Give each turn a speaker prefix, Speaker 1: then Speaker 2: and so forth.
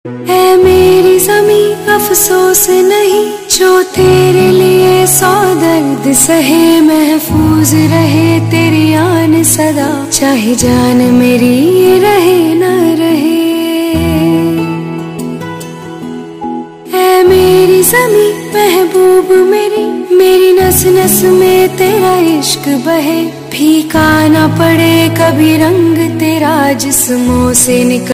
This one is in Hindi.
Speaker 1: ऐ मेरी ज़मीं अफसोस नहीं जो तेरे लिए सौ दर्द सहे, महफूज रहे तेरी आन सदा, चाहे जान मेरी रहे न रहे। ऐ मेरी ज़मीं महबूब मेरी, मेरी नस नस में तेरा इश्क बहे, फीका ना पड़े कभी रंग तेरा जिस्मों से निकल